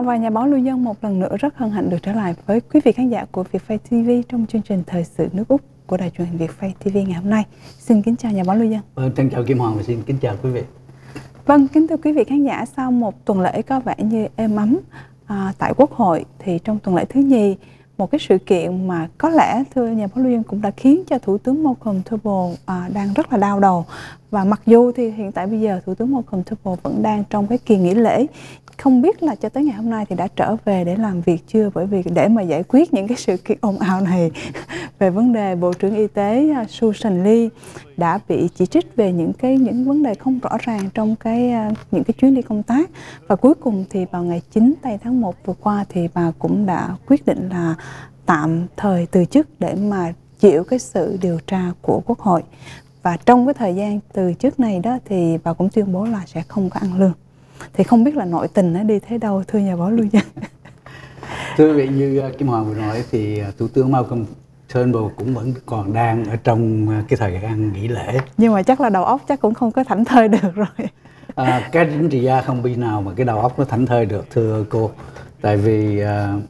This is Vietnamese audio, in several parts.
và nhà báo Lưu Dân một lần nữa rất hân hạnh được trở lại với quý vị khán giả của Vietfay TV trong chương trình Thời sự nước Úc của đài truyền hình Vietfay TV ngày hôm nay. Xin kính chào nhà báo Lưu Dân. Thân chào Kim Hoàng và xin kính chào quý vị. Vâng, kính thưa quý vị khán giả, sau một tuần lễ có vẻ như êm ấm tại Quốc hội thì trong tuần lễ thứ nhì, một cái sự kiện mà có lẽ thưa nhà báo Lưu Dân cũng đã khiến cho Thủ tướng Malcolm Turnbull đang rất là đau đầu. Và mặc dù thì hiện tại bây giờ Thủ tướng Malcolm Turnbull vẫn đang trong cái kỳ nghỉ lễ, không biết là cho tới ngày hôm nay thì đã trở về để làm việc chưa, bởi vì để mà giải quyết những cái sự kiện ồn ào này về vấn đề Bộ trưởng Y tế Susan Lee đã bị chỉ trích về những vấn đề không rõ ràng trong những cái chuyến đi công tác, và cuối cùng thì vào ngày 9 tây tháng 1 vừa qua thì bà cũng đã quyết định là tạm thời từ chức để mà chịu cái sự điều tra của Quốc hội. Và trong cái thời gian từ chức này đó thì bà cũng tuyên bố là sẽ không có ăn lương. Thì không biết là nội tình nó đi thế đâu thưa nhà báo Lưu Dân. Thưa quý vị, như Kim Hoàng vừa nói thì Thủ tướng Malcolm Turnbull cũng vẫn còn đang ở trong cái thời gian nghỉ lễ. Nhưng mà chắc là đầu óc chắc cũng không có thảnh thơi được rồi. Các chính trị gia không biết nào mà cái đầu óc nó thảnh thơi được thưa cô. Tại vì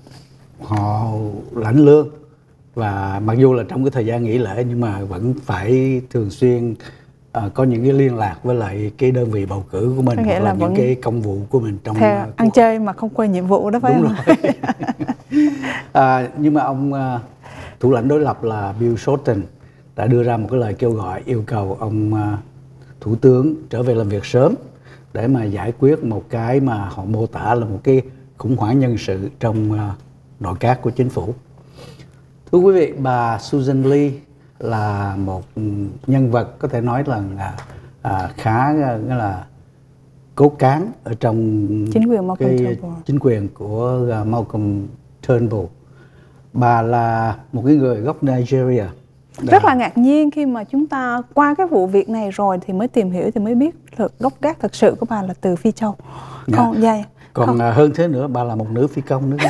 họ lãnh lương, và mặc dù là trong cái thời gian nghỉ lễ nhưng mà vẫn phải thường xuyên có những cái liên lạc với lại cái đơn vị bầu cử của mình, hoặc là những cái công vụ của mình trong ăn chơi mà không quên nhiệm vụ đó, phải đúng không? Rồi. Nhưng mà ông thủ lãnh đối lập là Bill Shorten đã đưa ra một cái lời kêu gọi yêu cầu ông thủ tướng trở về làm việc sớm để mà giải quyết một cái mà họ mô tả là một cái khủng hoảng nhân sự trong nội các của chính phủ. Thưa quý vị, bà Susan Lee là một nhân vật có thể nói là khá là cốt cán ở trong chính quyền của Malcolm Turnbull. Bà là một cái người gốc Nigeria. Rất là ngạc nhiên khi mà chúng ta qua cái vụ việc này rồi thì mới tìm hiểu, thì mới biết gốc gác thật sự của bà là từ Phi Châu. Còn hơn thế nữa, bà là một nữ phi công nữa.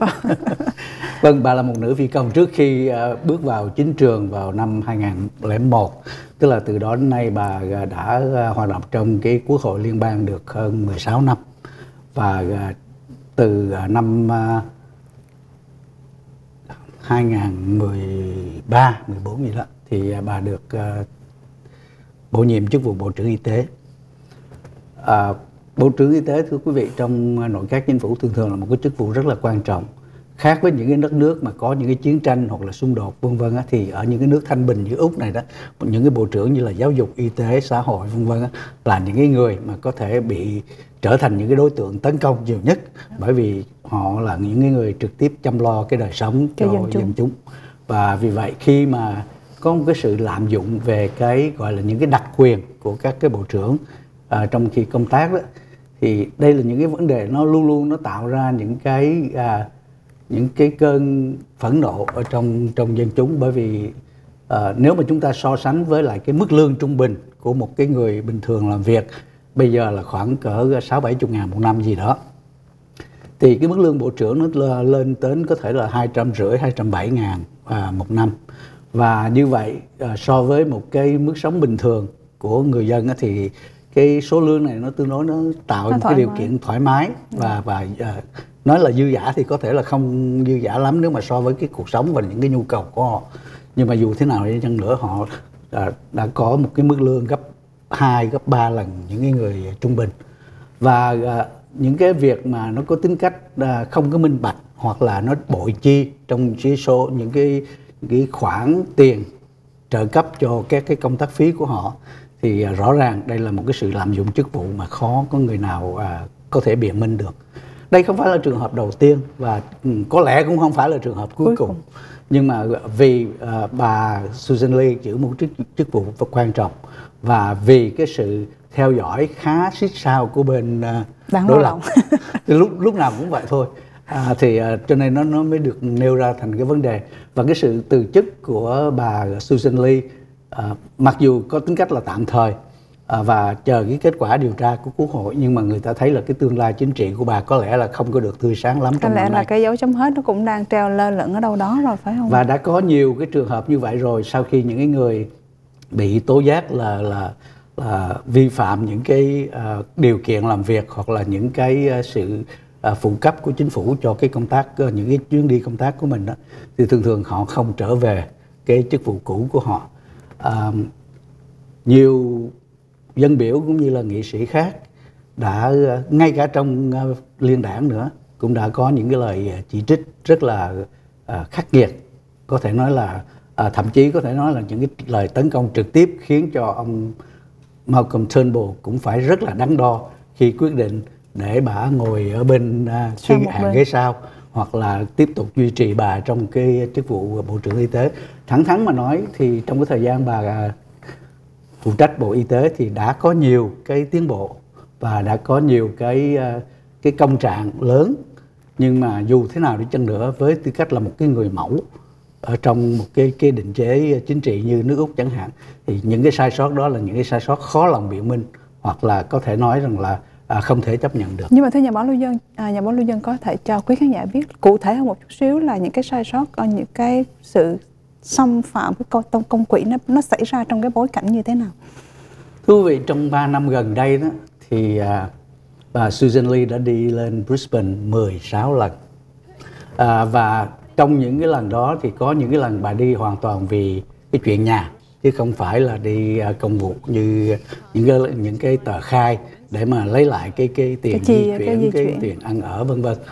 Vâng, bà là một nữ phi công trước khi bước vào chính trường vào năm 2001. Tức là từ đó đến nay bà đã hoạt động trong cái Quốc hội Liên bang được hơn 16 năm. Và từ năm 2013, 14 gì đó thì bà được bổ nhiệm chức vụ Bộ trưởng Y tế. Bộ trưởng Y tế, thưa quý vị, trong nội các chính phủ thường thường là một cái chức vụ rất là quan trọng. Khác với những cái đất nước mà có những cái chiến tranh hoặc là xung đột vân vân thì ở những cái nước thanh bình như Úc này đó, những cái bộ trưởng như là giáo dục, y tế, xã hội vân vân là những cái người mà có thể bị trở thành những cái đối tượng tấn công nhiều nhất, bởi vì họ là những cái người trực tiếp chăm lo cái đời sống cho dân chúng. Và vì vậy khi mà có một cái sự lạm dụng về cái gọi là những cái đặc quyền của các cái bộ trưởng trong khi công tác đó, thì đây là những cái vấn đề nó luôn luôn nó tạo ra những cái cơn phẫn nộ ở trong dân chúng. Bởi vì nếu mà chúng ta so sánh với lại cái mức lương trung bình của một cái người bình thường làm việc bây giờ là khoảng cỡ 60-70 ngàn một năm gì đó, thì cái mức lương bộ trưởng nó lên đến có thể là 250-270 ngàn một năm. Và như vậy so với một cái mức sống bình thường của người dân thì cái số lương này nó tương đối nó tạo một cái điều kiện thoải mái và nói là dư dả thì có thể là không dư dả lắm nếu mà so với cái cuộc sống và những cái nhu cầu của họ. Nhưng mà dù thế nào đi chăng nữa, họ đã có một cái mức lương gấp 2, gấp 3 lần những cái người trung bình. Và những cái việc mà nó có tính cách không có minh bạch hoặc là nó bội chi trong số những cái khoản tiền trợ cấp cho các cái công tác phí của họ, thì rõ ràng đây là một cái sự lạm dụng chức vụ mà khó có người nào có thể biện minh được. Đây không phải là trường hợp đầu tiên và có lẽ cũng không phải là trường hợp cuối cùng. Nhưng mà vì bà Susan Lee giữ một chức vụ quan trọng, và vì cái sự theo dõi khá xít sao của bên đối lập lúc nào cũng vậy thôi, thì cho nên nó mới được nêu ra thành cái vấn đề. Và cái sự từ chức của bà Susan Lee mặc dù có tính cách là tạm thời và chờ cái kết quả điều tra của Quốc hội, nhưng mà người ta thấy là cái tương lai chính trị của bà có lẽ là không có được tươi sáng lắm. Có lẽ là cái dấu chấm hết nó cũng đang treo lơ lửng ở đâu đó rồi, phải không? Và đã có nhiều cái trường hợp như vậy rồi, sau khi những cái người bị tố giác là vi phạm những cái điều kiện làm việc hoặc là những cái sự phụ cấp của chính phủ cho cái công tác, những cái chuyến đi công tác của mình đó, thì thường thường họ không trở về cái chức vụ cũ của họ. Nhiều dân biểu cũng như là nghị sĩ khác đã, ngay cả trong liên đảng nữa, cũng đã có những cái lời chỉ trích rất là khắc nghiệt, có thể nói là thậm chí có thể nói là những cái lời tấn công trực tiếp khiến cho ông Malcolm Turnbull cũng phải rất là đắn đo khi quyết định để bà ngồi ở bên hàng ghế sau, hoặc là tiếp tục duy trì bà trong cái chức vụ Bộ trưởng Y tế. Thẳng thắn mà nói thì trong cái thời gian bà phụ trách Bộ Y tế thì đã có nhiều cái tiến bộ và đã có nhiều cái công trạng lớn, nhưng mà dù thế nào đi chăng nữa, với tư cách là một cái người mẫu ở trong một cái định chế chính trị như nước Úc chẳng hạn, thì những cái sai sót đó là những cái sai sót khó lòng biện minh, hoặc là có thể nói rằng là không thể chấp nhận được. Nhưng mà thưa nhà báo Lưu Dân, nhà báo Lưu Dân có thể cho quý khán giả biết cụ thể hơn một chút xíu là những cái sai sót, những cái sự xâm phạm cái công quỹ nó xảy ra trong cái bối cảnh như thế nào? Thưa quý vị, trong 3 năm gần đây đó thì bà Susan Lee đã đi lên Brisbane 16 lần. Và trong những cái lần đó thì có những cái lần bà đi hoàn toàn vì cái chuyện nhà, chứ không phải là đi công vụ như những cái tờ khai để mà lấy lại cái tiền di chuyển, cái tiền ăn ở vân vân.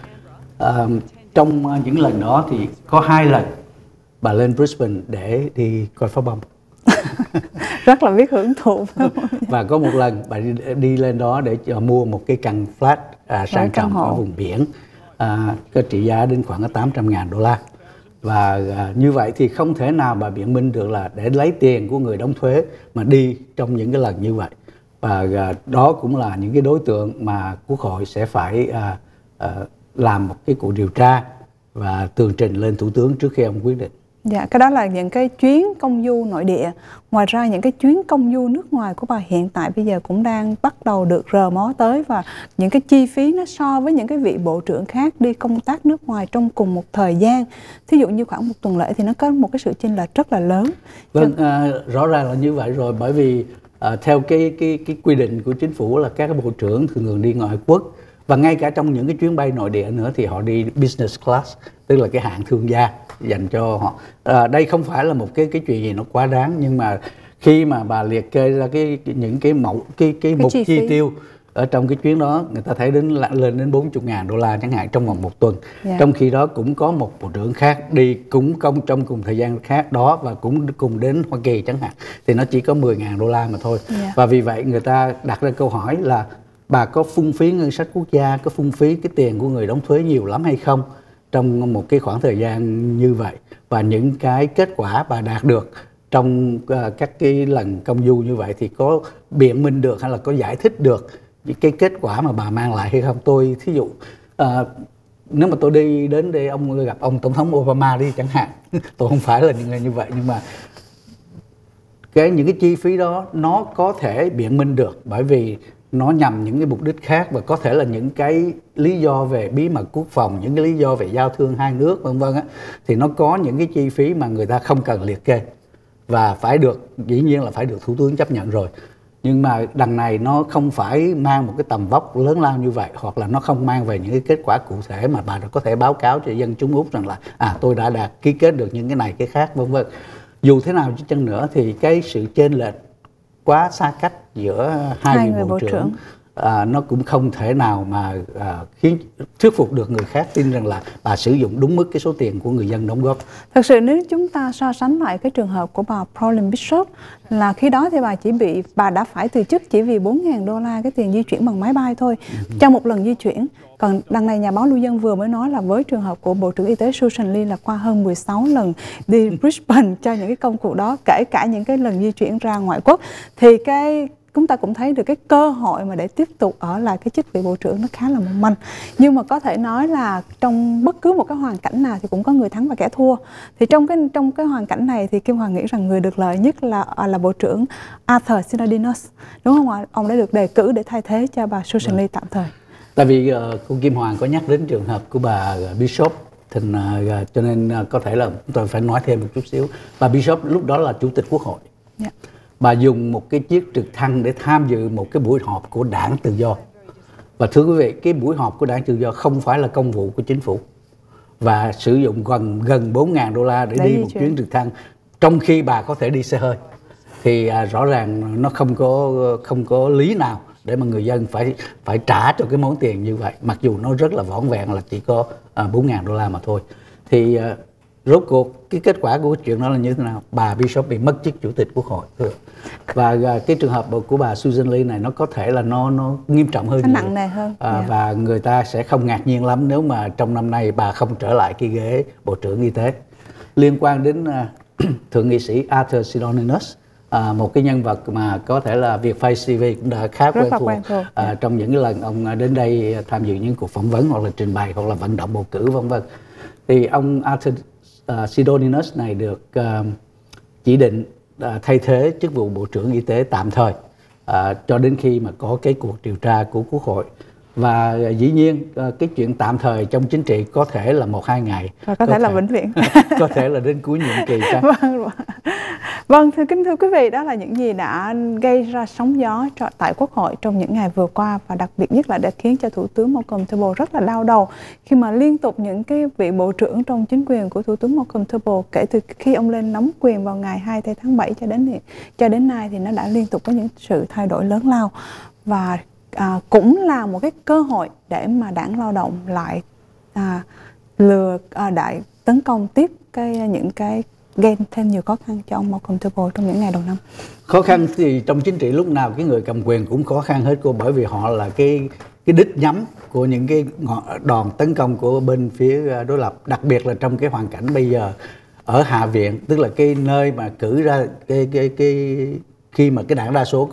Trong những lần đó thì có 2 lần bà lên Brisbane để đi coi pháo bông. Rất là biết hưởng thụ. Và có một lần bà đi lên đó để mua một cái căn flat sang trọng ở vùng biển, có trị giá đến khoảng $800,000. Và như vậy thì không thể nào bà biện minh được là để lấy tiền của người đóng thuế mà đi trong những cái lần như vậy. Và đó cũng là những cái đối tượng mà Quốc hội sẽ phải làm một cái cuộc điều tra và tường trình lên Thủ tướng trước khi ông quyết định. Dạ, cái đó là những cái chuyến công du nội địa. Ngoài ra những cái chuyến công du nước ngoài của bà hiện tại bây giờ cũng đang bắt đầu được rờ mó tới, và những cái chi phí nó so với những cái vị bộ trưởng khác đi công tác nước ngoài trong cùng một thời gian, thí dụ như khoảng một tuần lễ, thì nó có một cái sự chênh lệch rất là lớn. Vâng, rõ ràng là như vậy rồi, bởi vì theo cái quy định của chính phủ là các bộ trưởng thường đi ngoại quốc, và ngay cả trong những cái chuyến bay nội địa nữa thì họ đi business class, tức là cái hạng thương gia dành cho họ. Đây không phải là một cái chuyện gì nó quá đáng, nhưng mà khi mà bà liệt kê ra những cái mục chi tiêu ở trong cái chuyến đó, người ta thấy lên đến $40,000 chẳng hạn trong vòng một tuần. Trong khi đó cũng có một bộ trưởng khác đi cũng trong cùng thời gian khác đó và cũng cùng đến Hoa Kỳ chẳng hạn, thì nó chỉ có $10,000 mà thôi. Và vì vậy người ta đặt ra câu hỏi là bà có phung phí ngân sách quốc gia, có phung phí cái tiền của người đóng thuế nhiều lắm hay không trong một cái khoảng thời gian như vậy, và những cái kết quả bà đạt được trong các cái lần công du như vậy thì có biện minh được hay là có giải thích được cái kết quả mà bà mang lại hay không. Tôi thí dụ nếu mà tôi đi đến để gặp ông Tổng thống Obama đi chẳng hạn, tôi không phải là những người như vậy, nhưng mà những cái chi phí đó nó có thể biện minh được, bởi vì nó nhằm những cái mục đích khác, và có thể là những cái lý do về bí mật quốc phòng, những cái lý do về giao thương hai nước vân vân á, thì nó có những cái chi phí mà người ta không cần liệt kê và phải được, dĩ nhiên là phải được Thủ tướng chấp nhận rồi. Nhưng mà đằng này nó không phải mang một cái tầm vóc lớn lao như vậy, hoặc là nó không mang về những cái kết quả cụ thể mà bà có thể báo cáo cho dân chúng Úc rằng là tôi đã ký kết được những cái này cái khác vân vân. Dù thế nào chứ chăng nữa thì cái sự chênh lệch quá xa cách giữa hai vị bộ trưởng nó cũng không thể nào mà thuyết phục được người khác tin rằng là bà sử dụng đúng mức cái số tiền của người dân đóng góp. Thật sự nếu chúng ta so sánh lại cái trường hợp của bà Pauline Bishop, là khi đó thì bà đã phải từ chức chỉ vì $4,000 cái tiền di chuyển bằng máy bay thôi trong một lần di chuyển. Còn đằng này nhà báo Lưu Dân vừa mới nói là với trường hợp của Bộ trưởng Y tế Susan Lee là qua hơn 16 lần đi Brisbane cho những cái công cụ đó, kể cả những cái lần di chuyển ra ngoại quốc, thì chúng ta cũng thấy được cái cơ hội mà để tiếp tục ở lại cái chức vị bộ trưởng nó khá là mong manh. Nhưng mà có thể nói là trong bất cứ một cái hoàn cảnh nào thì cũng có người thắng và kẻ thua. Thì trong cái hoàn cảnh này thì Kim Hoàng nghĩ rằng người được lợi nhất là bộ trưởng Arthur Sinodinos, đúng không ạ? Ông đã được đề cử để thay thế cho bà Susan Lee tạm thời. Tại vì cô Kim Hoàng có nhắc đến trường hợp của bà Bishop, cho nên có thể là tôi phải nói thêm một chút xíu. Bà Bishop lúc đó là Chủ tịch Quốc hội. Bà dùng một cái chiếc trực thăng để tham dự một cái buổi họp của Đảng Tự do. Và thưa quý vị, cái buổi họp của Đảng Tự do không phải là công vụ của chính phủ, và sử dụng gần 4.000 đô la để đi một chuyến trực thăng trong khi bà có thể đi xe hơi, thì rõ ràng nó không có lý nào để mà người dân phải trả cho cái món tiền như vậy, mặc dù nó rất là vỏn vẹn là chỉ có 4.000 đô la mà thôi. Thì rốt cuộc cái kết quả của cái chuyện đó là như thế nào? Bà Bishop bị mất chức chủ tịch Quốc hội. Và cái trường hợp của bà Susan Lee này nó có thể là nó nghiêm trọng hơn, nặng nề hơn. Và người ta sẽ không ngạc nhiên lắm nếu mà trong năm nay bà không trở lại cái ghế Bộ trưởng Y tế. Liên quan đến Thượng nghị sĩ Arthur Sidonius, một cái nhân vật mà có thể là Vietface TV cũng đã khá quen thuộc trong những cái lần ông đến đây tham dự những cuộc phỏng vấn hoặc là trình bày hoặc là vận động bầu cử vân vân. Thì ông Arthur Sidonius này được chỉ định thay thế chức vụ Bộ trưởng Y tế tạm thời cho đến khi mà có cái cuộc điều tra của Quốc hội. Và dĩ nhiên cái chuyện tạm thời trong chính trị có thể là 1-2 ngày, và có thể là vĩnh viễn, có thể là đến cuối nhiệm kỳ. Vâng, kính thưa quý vị, đó là những gì đã gây ra sóng gió tại Quốc hội trong những ngày vừa qua, và đặc biệt nhất là đã khiến cho Thủ tướng Malcolm Turnbull rất là đau đầu khi mà liên tục những cái vị bộ trưởng trong chính quyền của Thủ tướng Malcolm Turnbull kể từ khi ông lên nắm quyền vào ngày 2 tháng 7 cho đến nay thì nó đã liên tục có những sự thay đổi lớn lao, và cũng là một cái cơ hội để mà Đảng Lao động lại đại tấn công tiếp những cái gây thêm nhiều khó khăn cho ông Malcolm Turnbull trong những ngày đầu năm. Khó khăn thì trong chính trị lúc nào cái người cầm quyền cũng khó khăn hết cô, bởi vì họ là cái đích nhắm của những cái đòn tấn công của bên phía đối lập, đặc biệt là trong cái hoàn cảnh bây giờ ở Hạ viện, tức là cái nơi mà cử ra khi mà cái đảng đa số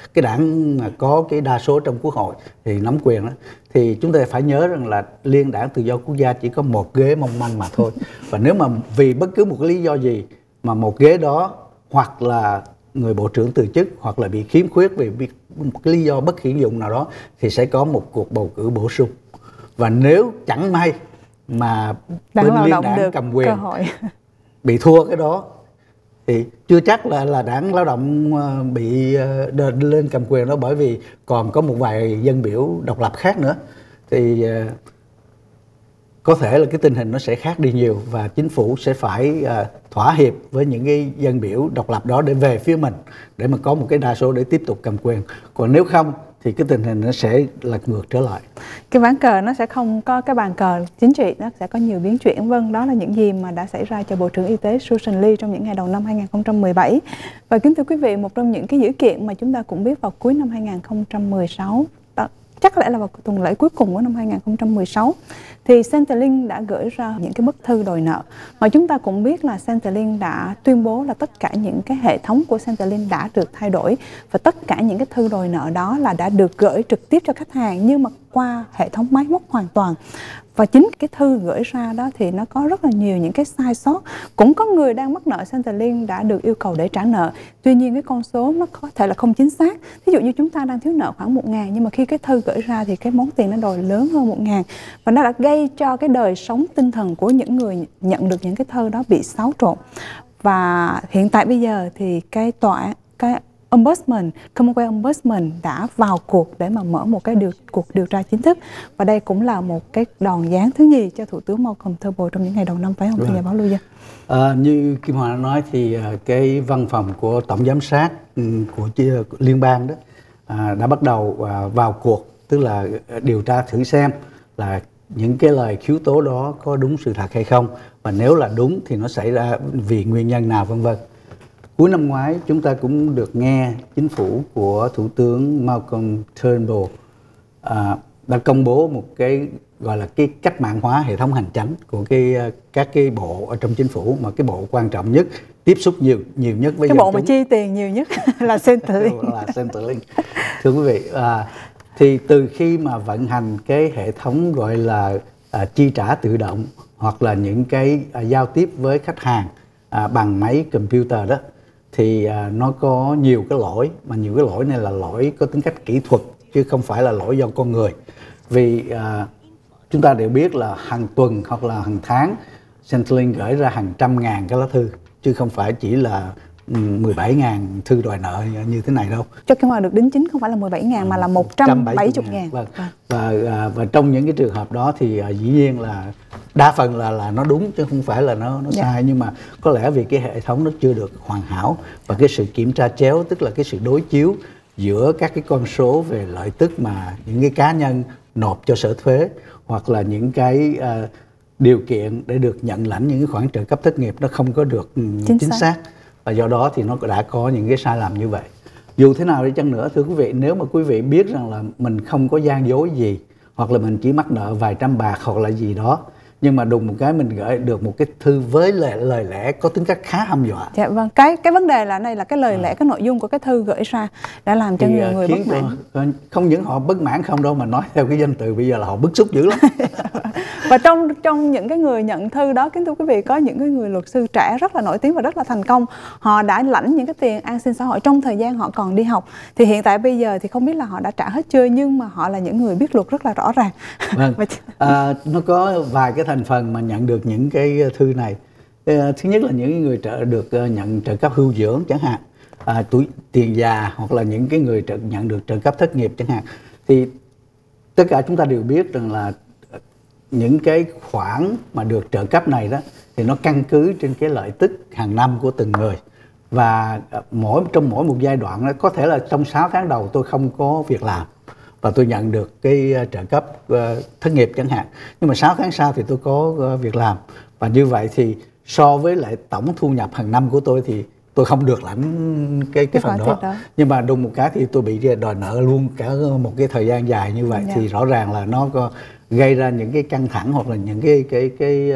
có cái đa số trong Quốc hội thì nắm quyền đó, thì chúng ta phải nhớ rằng là Liên đảng Tự do Quốc gia chỉ có một ghế mong manh mà thôi. Và nếu mà vì bất cứ một cái lý do gì mà một ghế đó hoặc là người bộ trưởng từ chức hoặc là bị khiếm khuyết vì một cái lý do bất hiển dụng nào đó thì sẽ có một cuộc bầu cử bổ sung. Và nếu chẳng may mà bên Liên đảng cầm quyền bị thua cái đó thì chưa chắc là Đảng Lao động bị lên cầm quyền đó, bởi vì còn có một vài dân biểu độc lập khác nữa, thì có thể là cái tình hình nó sẽ khác đi nhiều và chính phủ sẽ phải thỏa hiệp với những cái dân biểu độc lập đó để về phía mình, để mà có một cái đa số để tiếp tục cầm quyền. Còn nếu không thì cái tình hình nó sẽ lật ngược trở lại. Cái ván cờ nó sẽ không có cái bàn cờ chính trị, nó sẽ có nhiều biến chuyển. Vâng, đó là những gì mà đã xảy ra cho Bộ trưởng Y tế Susan Lee trong những ngày đầu năm 2017. Và kính thưa quý vị, một trong những cái dữ kiện mà chúng ta cũng biết vào cuối năm 2016, chắc lẽ là vào tuần lễ cuối cùng của năm 2016, thì Centrelink đã gửi ra những cái bức thư đòi nợ. Mà chúng ta cũng biết là Centrelink đã tuyên bố là tất cả những cái hệ thống của Centrelink đã được thay đổi, và tất cả những cái thư đòi nợ đó là đã được gửi trực tiếp cho khách hàng, nhưng mà qua hệ thống máy móc hoàn toàn. Và chính cái thư gửi ra đó thì nó có rất là nhiều những cái sai sót. Cũng có người đang mắc nợ Centrelink đã được yêu cầu để trả nợ. Tuy nhiên cái con số nó có thể là không chính xác. Ví dụ như chúng ta đang thiếu nợ khoảng 1.000, nhưng mà khi cái thư gửi ra thì cái món tiền nó đòi lớn hơn 1.000. Và nó đã gây cho cái đời sống tinh thần của những người nhận được những cái thư đó bị xáo trộn. Và hiện tại bây giờ thì cái Ombudsman, Commonwealth Ombudsman đã vào cuộc để mà mở một cái cuộc điều tra chính thức. Và đây cũng là một cái đòn giáng thứ nhì cho Thủ tướng Malcolm Turnbull trong những ngày đầu năm, phải không, thưa nhà báo Lưu Dân? Như Kim Hòa đã nói thì cái văn phòng của Tổng giám sát của liên bang đó đã bắt đầu vào cuộc, tức là điều tra thử xem là những cái lời khiếu tố đó có đúng sự thật hay không, và nếu là đúng thì nó xảy ra vì nguyên nhân nào vân vân. Cuối năm ngoái chúng ta cũng được nghe chính phủ của Thủ tướng Malcolm Turnbull đã công bố một cái gọi là cái cách mạng hóa hệ thống hành chánh của các cái bộ ở trong chính phủ, mà cái bộ quan trọng nhất, tiếp xúc nhiều nhất với cái bộ mà chi tiền nhiều nhất là Centrelink. Thưa quý vị, thì từ khi mà vận hành cái hệ thống gọi là chi trả tự động hoặc là những cái giao tiếp với khách hàng bằng máy computer đó, thì nó có nhiều cái lỗi, mà nhiều cái lỗi này là lỗi có tính cách kỹ thuật chứ không phải là lỗi do con người. Vì chúng ta đều biết là hàng tuần hoặc là hàng tháng Centrelink gửi ra hàng trăm ngàn cái lá thư, chứ không phải chỉ là 17.000 thư đòi nợ như thế này đâu. Cho cái mà được đính chính không phải là 17.000 mà là 170.000. Vâng. Và trong những cái trường hợp đó thì dĩ nhiên là đa phần là nó đúng chứ không phải là nó sai, nhưng mà có lẽ vì cái hệ thống nó chưa được hoàn hảo và cái sự kiểm tra chéo, tức là cái sự đối chiếu giữa các cái con số về lợi tức mà những cái cá nhân nộp cho sở thuế hoặc là những cái điều kiện để được nhận lãnh những cái khoản trợ cấp thất nghiệp nó không có được chính xác, và do đó thì nó đã có những cái sai lầm như vậy. Dù thế nào đi chăng nữa, thưa quý vị, nếu mà quý vị biết rằng là mình không có gian dối gì, hoặc là mình chỉ mắc nợ vài trăm bạc hoặc là gì đó, nhưng mà đùng một cái mình gửi được một cái thư với lời lẽ có tính cách khá hăm dọa. Dạ vâng, cái vấn đề là này là cái lời lẽ, cái nội dung của cái thư gửi ra đã làm cho nhiều người bất mãn. Không những họ bất mãn không đâu, mà nói theo cái danh từ bây giờ là họ bức xúc dữ lắm. Và trong những cái người nhận thư đó, kính thưa quý vị, có những cái người luật sư trẻ rất là nổi tiếng và rất là thành công. Họ đã lãnh những cái tiền an sinh xã hội trong thời gian họ còn đi học. Thì hiện tại bây giờ thì không biết là họ đã trả hết chưa, nhưng mà họ là những người biết luật rất là rõ ràng. Vâng. Nó có vài cái thành phần mà nhận được những cái thư này. Thứ nhất là những người được nhận trợ cấp hưu dưỡng chẳng hạn, tuổi tiền già, hoặc là những cái người nhận được trợ cấp thất nghiệp chẳng hạn. Thì tất cả chúng ta đều biết rằng là những cái khoản mà được trợ cấp này đó thì nó căn cứ trên cái lợi tức hàng năm của từng người, và trong mỗi một giai đoạn đó, có thể là trong 6 tháng đầu tôi không có việc làm và tôi nhận được cái trợ cấp thất nghiệp chẳng hạn, nhưng mà 6 tháng sau thì tôi có việc làm, và như vậy thì so với lại tổng thu nhập hàng năm của tôi thì tôi không được lãnh cái phần đó. Nhưng mà đùng một cái thì tôi bị đòi nợ luôn cả một cái thời gian dài như vậy. Thì rõ ràng là nó có gây ra những cái căng thẳng, hoặc là những cái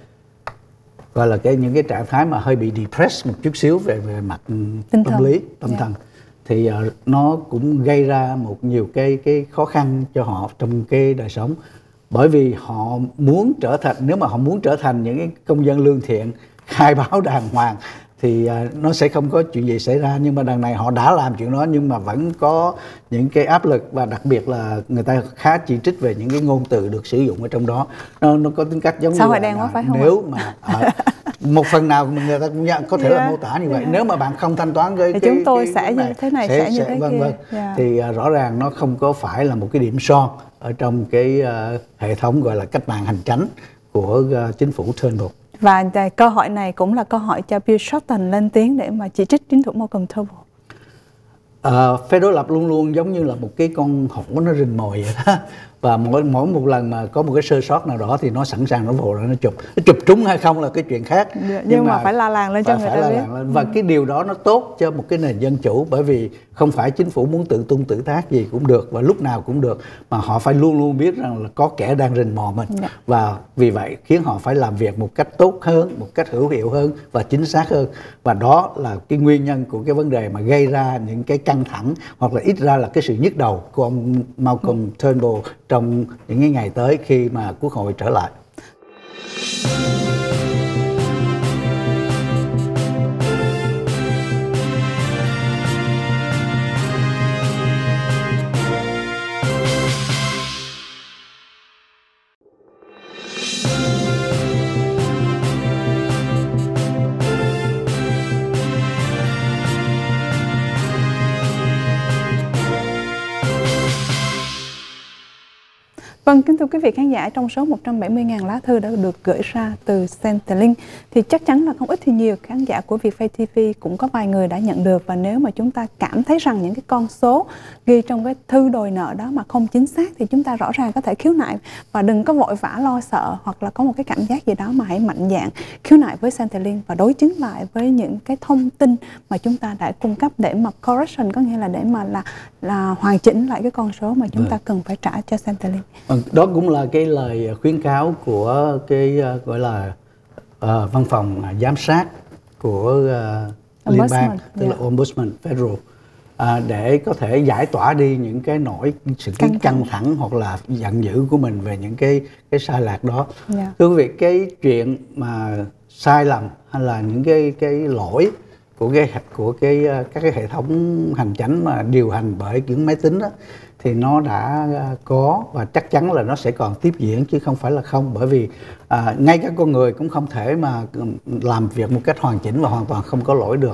gọi là những cái trạng thái mà hơi bị depressed một chút xíu về mặt tâm lý, tâm thần. Thì nó cũng gây ra nhiều cái khó khăn cho họ trong cái đời sống, bởi vì họ muốn nếu mà họ muốn trở thành những cái công dân lương thiện, khai báo đàng hoàng thì nó sẽ không có chuyện gì xảy ra. Nhưng mà đằng này họ đã làm chuyện đó, nhưng mà vẫn có những cái áp lực, và đặc biệt là người ta khá chỉ trích về những cái ngôn từ được sử dụng ở trong đó. Nó có tính cách giống như là nếu mà một phần nào người ta cũng có thể là mô tả như vậy. Nếu mà bạn không thanh toán với chúng tôi sẽ như thế này, sẽ như thế kia. Thì rõ ràng nó không có phải là một cái điểm son ở trong cái hệ thống gọi là cách mạng hành chánh của chính phủ Turnbull. Và câu hỏi này cũng là câu hỏi cho Bill Shorten lên tiếng để mà chỉ trích chính thủ Malcolm Turnbull. Phe đối lập luôn luôn giống như là một cái con hổ nó rình mồi vậy đó. Và mỗi một lần mà có một cái sơ sót nào đó thì nó sẵn sàng nó vồ ra nó chụp trúng hay không là cái chuyện khác. Nhưng mà phải la làng lên cho người ta biết. Và cái điều đó nó tốt cho một cái nền dân chủ, bởi vì không phải chính phủ muốn tự tung tự tác gì cũng được và lúc nào cũng được, mà họ phải luôn luôn biết rằng là có kẻ đang rình mò mình. Và vì vậy khiến họ phải làm việc một cách tốt hơn, một cách hữu hiệu hơn và chính xác hơn. Và đó là cái nguyên nhân của cái vấn đề mà gây ra những cái căng thẳng, hoặc là ít ra là cái sự nhức đầu của ông Malcolm Turnbull trong những cái ngày tới khi mà Quốc hội trở lại. Vâng, kính thưa quý vị khán giả, trong số 170.000 lá thư đã được gửi ra từ Centrelink thì chắc chắn là không ít thì nhiều khán giả của Vietfay TV cũng có vài người đã nhận được. Và nếu mà chúng ta cảm thấy rằng những cái con số ghi trong cái thư đòi nợ đó mà không chính xác thì chúng ta rõ ràng có thể khiếu nại, và đừng có vội vã lo sợ hoặc là có một cái cảm giác gì đó, mà hãy mạnh dạn khiếu nại với Centrelink và đối chứng lại với những cái thông tin mà chúng ta đã cung cấp để mà correction, có nghĩa là để mà là hoàn chỉnh lại cái con số mà chúng ta cần phải trả cho Centrelink. Đó cũng là cái lời khuyến cáo của cái gọi là văn phòng giám sát của liên bang, tức là Ombudsman Federal, để có thể giải tỏa đi những cái sự căng thẳng hoặc là giận dữ của mình về những cái sai lạc đó. Thưa quý vị, cái chuyện mà sai lầm hay là những cái lỗi của các cái hệ thống hành chánh mà điều hành bởi những máy tính đó, thì nó đã có và chắc chắn là nó sẽ còn tiếp diễn chứ không phải là không, bởi vì ngay cả con người cũng không thể mà làm việc một cách hoàn chỉnh và hoàn toàn không có lỗi được.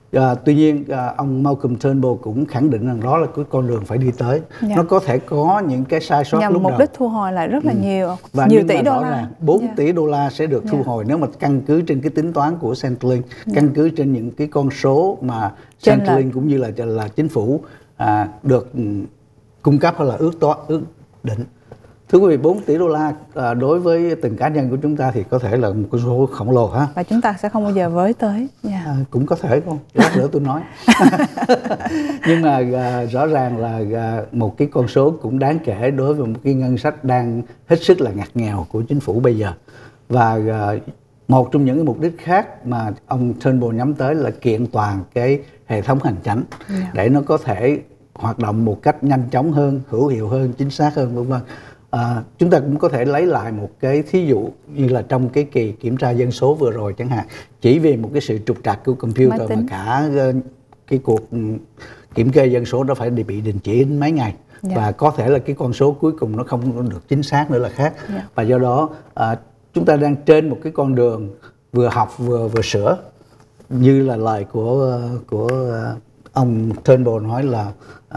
Tuy nhiên ông Malcolm Turnbull cũng khẳng định rằng đó là cái con đường phải đi tới. Nó có thể có những cái sai sót lúc đầu. Mục đích thu hồi lại rất là nhiều, và nhiều tỷ đô la. 4 tỷ đô la sẽ được thu hồi nếu mà căn cứ trên cái tính toán của Centrelink, căn cứ trên những cái con số mà Centrelink cũng như là chính phủ được cung cấp hay là ước định. Thưa quý vị, 4 tỷ đô la đối với từng cá nhân của chúng ta thì có thể là một con số khổng lồ ha. Và chúng ta sẽ không bao giờ với tới. Cũng có thể không? Lát nữa tôi nói. Nhưng mà rõ ràng là một cái con số cũng đáng kể đối với một cái ngân sách đang hết sức là ngặt nghèo của chính phủ bây giờ. Và một trong những cái mục đích khác mà ông Turnbull nhắm tới là kiện toàn cái hệ thống hành chánh để nó có thể hoạt động một cách nhanh chóng hơn, hữu hiệu hơn, chính xác hơn, vân vân. Chúng ta cũng có thể lấy lại một cái thí dụ như là trong cái kỳ kiểm tra dân số vừa rồi chẳng hạn, chỉ vì một cái sự trục trặc của computer mà cả cái cuộc kiểm kê dân số đó phải bị đình chỉ mấy ngày. Và có thể là cái con số cuối cùng nó không được chính xác nữa là khác. Và do đó chúng ta đang trên một cái con đường vừa học vừa sửa, như là lời của ông Turnbull nói là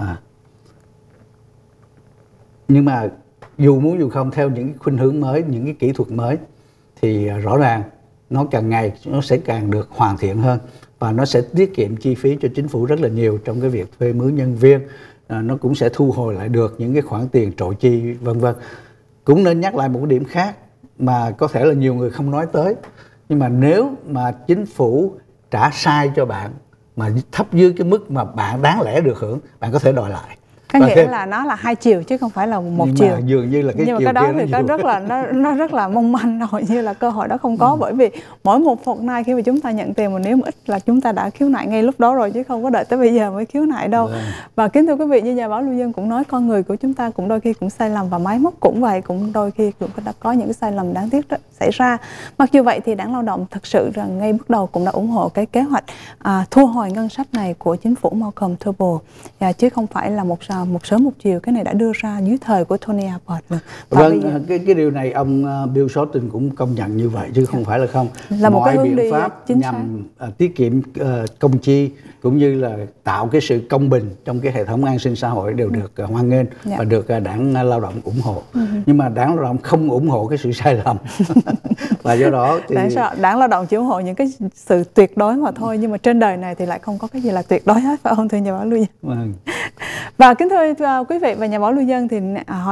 nhưng mà dù muốn dù không, theo những cái khuynh hướng mới, những cái kỹ thuật mới thì rõ ràng nó càng ngày nó sẽ càng được hoàn thiện hơn và nó sẽ tiết kiệm chi phí cho chính phủ rất là nhiều trong cái việc thuê mướn nhân viên. Nó cũng sẽ thu hồi lại được những cái khoản tiền trội chi, vân vân. Cũng nên nhắc lại một cái điểm khác mà có thể là nhiều người không nói tới, nhưng mà nếu mà chính phủ trả sai cho bạn mà thấp dưới cái mức mà bạn đáng lẽ được hưởng, bạn có thể đòi lại. Có nghĩa là nó là 2 chiều chứ không phải là 1 chiều. Mà dường như là cái chiều cái đó kia thì nó rất là mong manh, hầu như là cơ hội đó không có. Bởi vì mỗi một fortnight khi mà chúng ta nhận tiền, mà nếu mà ít là chúng ta đã khiếu nại ngay lúc đó rồi, chứ không có đợi tới bây giờ mới khiếu nại đâu. Và kính thưa quý vị, như nhà báo Lưu Dân cũng nói, con người của chúng ta cũng đôi khi cũng sai lầm, và máy móc cũng vậy, cũng đôi khi cũng đã có những cái sai lầm đáng tiếc xảy ra. Mặc dù vậy thì Đảng Lao động thực sự rằng ngay bước đầu cũng đã ủng hộ cái kế hoạch thu hồi ngân sách này của chính phủ Malcolm Turnbull, chứ không phải là một sớm một chiều. Cái này đã đưa ra dưới thời của Tony Abbott rồi. Vâng, cái điều này ông Bill Shorten cũng công nhận như vậy chứ không phải là không. Là một mọi cái biện pháp nhằm tiết kiệm công chi cũng như là tạo cái sự công bình trong cái hệ thống an sinh xã hội đều được hoan nghênh và được Đảng Lao động ủng hộ. Nhưng mà Đảng Lao động không ủng hộ cái sự sai lầm. Và do đó thì Đảng Lao động chỉ ủng hộ những cái sự tuyệt đối mà thôi, nhưng mà trên đời này thì lại không có cái gì là tuyệt đối hết, phải không thưa nhà báo Lưu Dân? Và kính thưa quý vị và nhà báo Lưu Dân, thì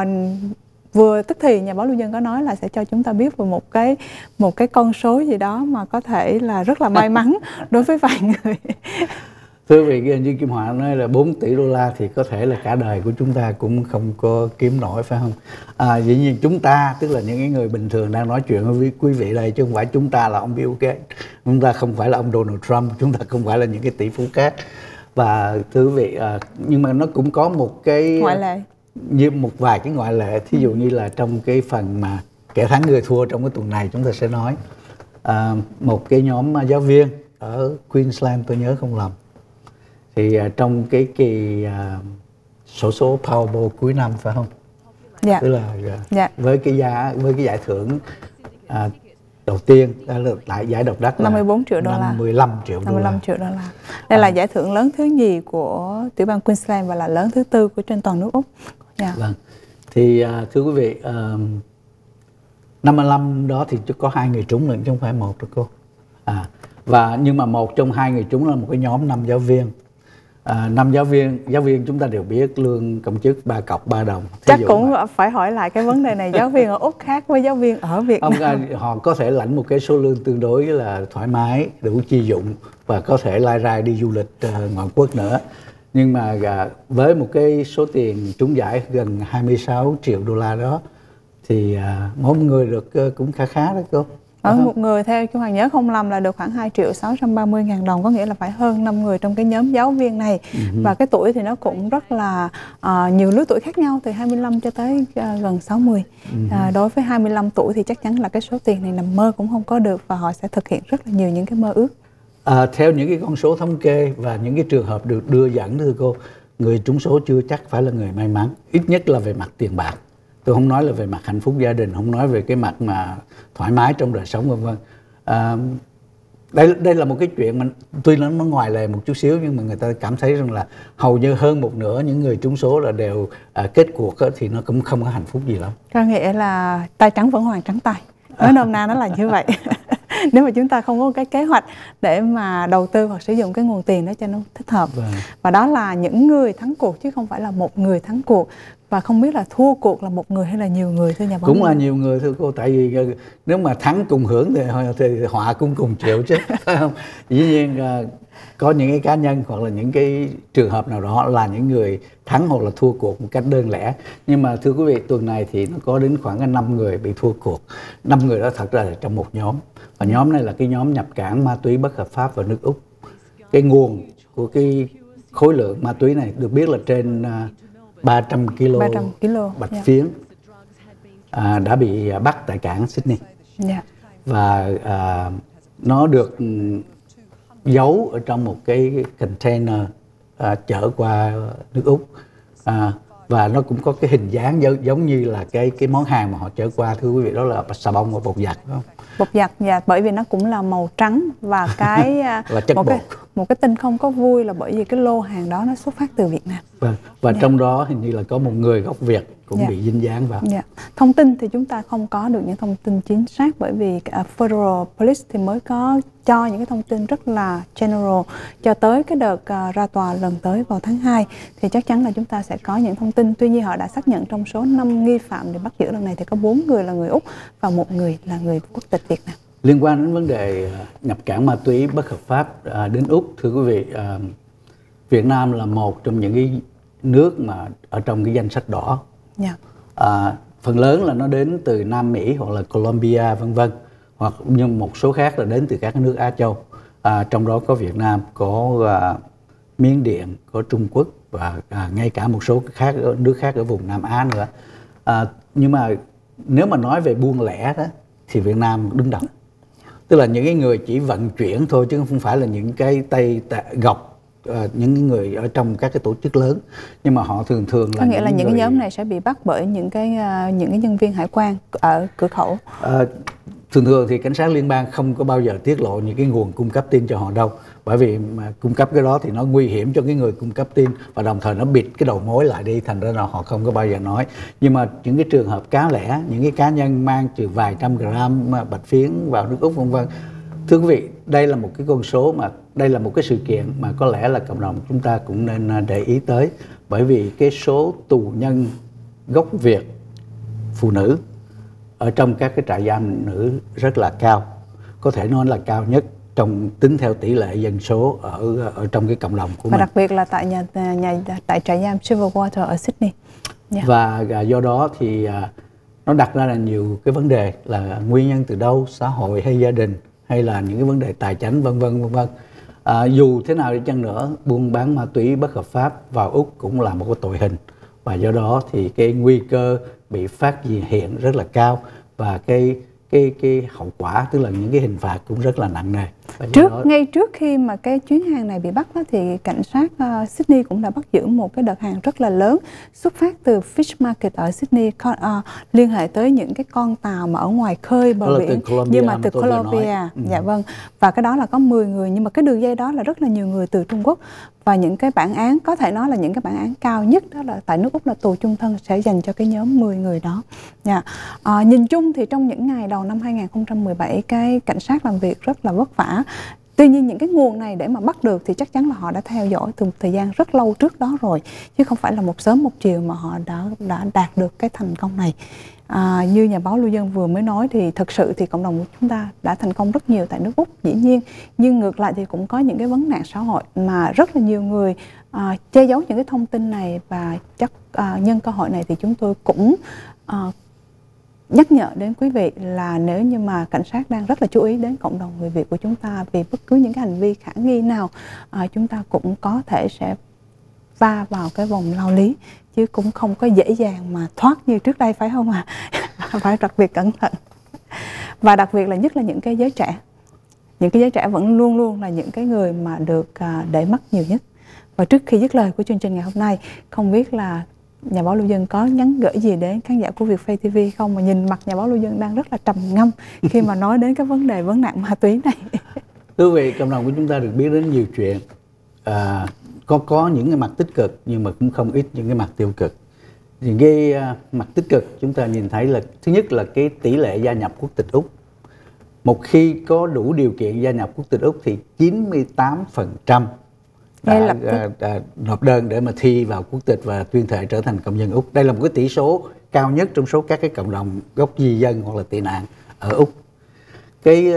vừa tức thì nhà báo Lưu Dân có nói là sẽ cho chúng ta biết về một cái con số gì đó mà có thể là rất là may mắn đối với vài người. Thưa quý vị, như Kim Họa nói là 4 tỷ đô la thì có thể là cả đời của chúng ta cũng không có kiếm nổi, phải không? Dĩ nhiên chúng ta, tức là những người bình thường đang nói chuyện với quý vị đây, chứ không phải chúng ta là ông Bill Gates, chúng ta không phải là ông Donald Trump, chúng ta không phải là những cái tỷ phú khác. Và thưa quý vị, nhưng mà nó cũng có một cái ngoại lệ, như một vài cái ngoại lệ. Thí dụ như là trong cái phần mà kẻ thắng người thua trong cái tuần này, chúng ta sẽ nói một cái nhóm giáo viên ở Queensland, tôi nhớ không lầm, thì trong cái kỳ xổ số Powerball cuối năm, phải không? Tức là với cái giải thưởng đầu tiên là lại giải độc đắc là 54 triệu đô la. 55 triệu đô la. Đây là giải thưởng lớn thứ nhì của tiểu bang Queensland và là lớn thứ tư của trên toàn nước Úc. Vâng. Thì thưa quý vị, 55 đó thì có 2 người trúng rồi chứ không phải một đâu cô. Nhưng mà một trong 2 người trúng là một cái nhóm 5 giáo viên. 5 giáo viên chúng ta đều biết lương công chức 3 cọc 3 đồng. Chắc cũng phải hỏi lại cái vấn đề này, giáo viên ở Úc khác với giáo viên ở Việt Nam. Họ có thể lãnh một cái số lương tương đối là thoải mái, đủ chi dụng và có thể lai rai đi du lịch ngoại quốc nữa. Nhưng mà với một cái số tiền trúng giải gần 26 triệu đô la đó thì mỗi người được cũng khá đó cô. Một người theo chú Hoàng nhớ không lầm là được khoảng 2.630.000 đồng, có nghĩa là phải hơn 5 người trong cái nhóm giáo viên này. Và cái tuổi thì nó cũng rất là nhiều lứa tuổi khác nhau, từ 25 cho tới gần 60. Đối với 25 tuổi thì chắc chắn là cái số tiền này nằm mơ cũng không có được, và họ sẽ thực hiện rất là nhiều những cái mơ ước. Theo những cái con số thống kê và những cái trường hợp được đưa dẫn, thưa cô, người trúng số chưa chắc phải là người may mắn, ít nhất là về mặt tiền bạc. Tôi không nói là về mặt hạnh phúc gia đình, không nói về cái mặt mà thoải mái trong đời sống, vân vân. đây là một cái chuyện mà tuy nó ngoài lề một chút xíu, nhưng mà người ta cảm thấy rằng là hầu như hơn một nửa những người trúng số là đều kết cuộc thì nó cũng không có hạnh phúc gì lắm. Có nghĩa là tay trắng vẫn hoàng trắng tay, nói nôm na nó là như vậy. Nếu mà chúng ta không có cái kế hoạch để mà đầu tư hoặc sử dụng cái nguồn tiền đó cho nó thích hợp. Và đó là những người thắng cuộc chứ không phải là một người thắng cuộc. Và không biết là thua cuộc là một người hay là nhiều người thưa nhà báo? Cũng là nhiều người thưa cô, tại vì nếu mà thắng cùng hưởng thì họa cũng cùng chịu chứ, phải không? Dĩ nhiên có những cái cá nhân hoặc là những cái trường hợp nào đó là những người thắng hoặc là thua cuộc một cách đơn lẻ. Nhưng mà thưa quý vị, tuần này thì nó có đến khoảng 5 người bị thua cuộc. 5 người đó thật ra là trong một nhóm. Và nhóm này là cái nhóm nhập cảng ma túy bất hợp pháp vào nước Úc. Cái nguồn của cái khối lượng ma túy này được biết là trên 300 kg bạch phiến đã bị bắt tại cảng Sydney. Và nó được giấu ở trong một cái container chở qua nước Úc. Và nó cũng có cái hình dáng giống như là cái món hàng mà họ chở qua, thưa quý vị, đó là xà bông và bột giặt, đúng không? Bột giặt, dạ, bởi vì nó cũng là màu trắng và cái là chất bột. Một cái tin không có vui là bởi vì cái lô hàng đó nó xuất phát từ Việt Nam. Và trong đó hình như là có một người gốc Việt cũng bị dính dáng vào. Thông tin thì chúng ta không có được những thông tin chính xác, bởi vì Federal Police thì mới có cho những cái thông tin rất là general cho tới cái đợt ra tòa lần tới vào tháng 2 thì chắc chắn là chúng ta sẽ có những thông tin. Tuy nhiên họ đã xác nhận trong số 5 nghi phạm để bắt giữ lần này thì có 4 người là người Úc và 1 người là người quốc tịch Việt Nam. Liên quan đến vấn đề nhập cảng ma túy bất hợp pháp đến Úc, thưa quý vị, Việt Nam là một trong những cái nước mà ở trong cái danh sách đỏ. Phần lớn là nó đến từ Nam Mỹ hoặc là Colombia vân vân, hoặc nhưng một số khác là đến từ các nước Á Châu. Trong đó có Việt Nam, có Miến Điện, có Trung Quốc và ngay cả một số nước khác ở vùng Nam Á nữa. Nhưng mà nếu mà nói về buôn lẻ đó thì Việt Nam đứng đầu. Tức là những cái người chỉ vận chuyển thôi chứ không phải là những cái tay gọc, những người ở trong các cái tổ chức lớn, nhưng mà họ thường là có nghĩa là những cái nhóm này sẽ bị bắt bởi những cái nhân viên hải quan ở cửa khẩu. Thường thì cảnh sát liên bang không có bao giờ tiết lộ những cái nguồn cung cấp tin cho họ đâu, bởi vì mà cung cấp cái đó thì nó nguy hiểm cho cái người cung cấp tin và đồng thời nó bịt cái đầu mối lại đi, thành ra là họ không có bao giờ nói. Nhưng mà những cái trường hợp cá lẻ, những cái cá nhân mang từ vài trăm gram bạch phiến vào nước Úc vân vân, thưa quý vị, đây là một cái con số mà đây là một cái sự kiện mà có lẽ là cộng đồng chúng ta cũng nên để ý tới, bởi vì cái số tù nhân gốc Việt phụ nữ ở trong các cái trại giam nữ rất là cao, có thể nói là cao nhất trong tính theo tỷ lệ dân số ở trong cái cộng đồng của mình. Và đặc biệt là tại trại giam Silverwater ở Sydney. Và do đó thì nó đặt ra là nhiều cái vấn đề là nguyên nhân từ đâu, xã hội hay gia đình hay là những cái vấn đề tài chính vân vân. Dù thế nào đi chăng nữa, buôn bán ma túy bất hợp pháp vào Úc cũng là một cái tội hình, và do đó thì cái nguy cơ bị phát hiện rất là cao, và cái hậu quả, tức là những cái hình phạt cũng rất là nặng nề. Ngay trước khi mà cái chuyến hàng này bị bắt đó, thì cảnh sát Sydney cũng đã bắt giữ một cái đợt hàng rất là lớn xuất phát từ Fish Market ở Sydney, liên hệ tới những cái con tàu mà ở ngoài khơi bờ biển, nhưng mà từ Colombia. Dạ vâng. Và cái đó là có 10 người, nhưng mà cái đường dây đó là rất là nhiều người từ Trung Quốc. Và những cái bản án, có thể nói là những cái bản án cao nhất đó là tại nước Úc là tù chung thân sẽ dành cho cái nhóm 10 người đó. Nhìn chung thì trong những ngày đầu năm 2017, cái cảnh sát làm việc rất là vất vả. Tuy nhiên những cái nguồn này để mà bắt được thì chắc chắn là họ đã theo dõi từ một thời gian rất lâu trước đó rồi, chứ không phải là một sớm một chiều mà họ đã đạt được cái thành công này. Như nhà báo Lưu Dân vừa mới nói thì thực sự thì cộng đồng của chúng ta đã thành công rất nhiều tại nước Úc, dĩ nhiên, nhưng ngược lại thì cũng có những cái vấn nạn xã hội mà rất là nhiều người che giấu những cái thông tin này. Và chắc nhân cơ hội này thì chúng tôi cũng nhắc nhở đến quý vị là nếu như mà cảnh sát đang rất là chú ý đến cộng đồng người Việt của chúng ta, vì bất cứ những cái hành vi khả nghi nào chúng ta cũng có thể sẽ va vào cái vòng lao lý, chứ cũng không có dễ dàng mà thoát như trước đây, phải không ạ? Phải đặc biệt cẩn thận. Và đặc biệt là nhất là những cái giới trẻ. Những cái giới trẻ vẫn luôn luôn là những cái người mà được để mắt nhiều nhất. Và trước khi dứt lời của chương trình ngày hôm nay, không biết là nhà báo Lưu Dân có nhắn gửi gì đến khán giả của Vietfay TV không, mà nhìn mặt nhà báo Lưu Dân đang rất là trầm ngâm khi mà nói đến cái vấn nạn ma túy này. Thưa quý vị, cộng đồng của chúng ta được biết đến nhiều chuyện. Có những cái mặt tích cực nhưng mà cũng không ít những cái mặt tiêu cực. Những cái mặt tích cực chúng ta nhìn thấy là thứ nhất là cái tỷ lệ gia nhập quốc tịch Úc. Một khi có đủ điều kiện gia nhập quốc tịch Úc thì 98% đã nộp đơn để mà thi vào quốc tịch và tuyên thệ trở thành công dân Úc. Đây là một cái tỷ số cao nhất trong số các cái cộng đồng gốc di dân hoặc là tị nạn ở Úc. Cái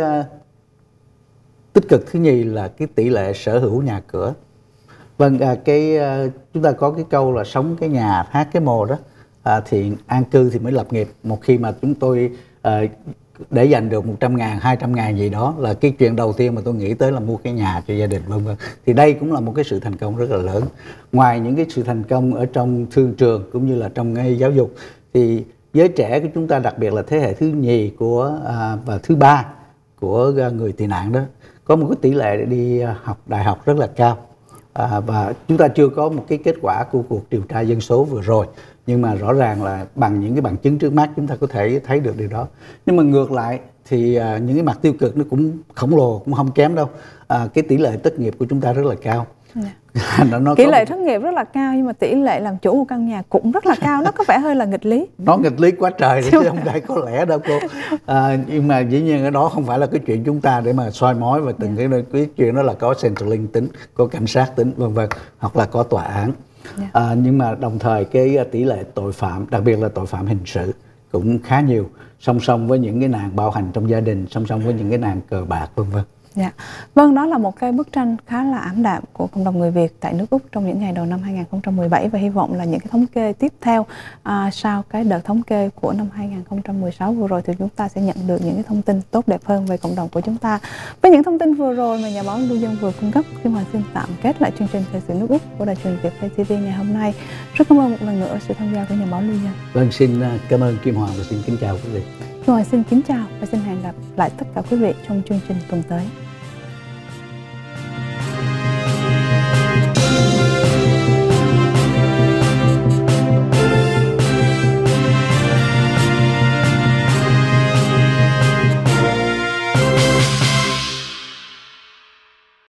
tích cực thứ nhì là cái tỷ lệ sở hữu nhà cửa. Vâng, chúng ta có cái câu là sống cái nhà hát cái mồ đó, thì an cư thì mới lập nghiệp. Một khi mà chúng tôi để dành được 100.000, 200.000 gì đó là cái chuyện đầu tiên mà tôi nghĩ tới là mua cái nhà cho gia đình, vân vân. Thì đây cũng là một cái sự thành công rất là lớn. Ngoài những cái sự thành công ở trong thương trường cũng như là trong cái giáo dục, thì giới trẻ của chúng ta, đặc biệt là thế hệ thứ nhì và thứ ba của người tị nạn đó, có một cái tỷ lệ đi học đại học rất là cao. Và chúng ta chưa có một cái kết quả của cuộc điều tra dân số vừa rồi, nhưng mà rõ ràng là bằng những cái bằng chứng trước mắt chúng ta có thể thấy được điều đó. Nhưng mà ngược lại thì những cái mặt tiêu cực nó cũng khổng lồ, cũng không kém đâu. Cái tỷ lệ thất nghiệp của chúng ta rất là cao. Tỷ lệ thất nghiệp rất là cao, nhưng mà tỷ lệ làm chủ một căn nhà cũng rất là cao. Nó có vẻ hơi là nghịch lý. Nó nghịch lý quá trời chứ không phải có lẽ đâu cô. Nhưng mà dĩ nhiên cái đó không phải là cái chuyện chúng ta để mà soi mói và từng cái chuyện đó là có Centrelink tính, có cảnh sát tính, vân vân, hoặc là có tòa án. Nhưng mà đồng thời cái tỷ lệ tội phạm, đặc biệt là tội phạm hình sự cũng khá nhiều, song song với những cái nạn bạo hành trong gia đình, song song với những cái nạn cờ bạc, vân vân. Vâng, đó là một cái bức tranh khá là ảm đạm của cộng đồng người Việt tại nước Úc trong những ngày đầu năm 2017, và hy vọng là những cái thống kê tiếp theo sau cái đợt thống kê của năm 2016 vừa rồi thì chúng ta sẽ nhận được những cái thông tin tốt đẹp hơn về cộng đồng của chúng ta. Với những thông tin vừa rồi mà nhà báo Lưu Dân vừa cung cấp, Kim Hoàng xin tạm kết lại chương trình Thời sự nước Úc của Đài truyền Việt Play TV ngày hôm nay. Rất cảm ơn một lần nữa sự tham gia của nhà báo Lưu Dân. Vâng, xin cảm ơn Kim Hoàng và xin kính chào quý vị. Kim Hoàng xin kính chào và xin hẹn gặp lại tất cả quý vị trong chương trình tuần tới.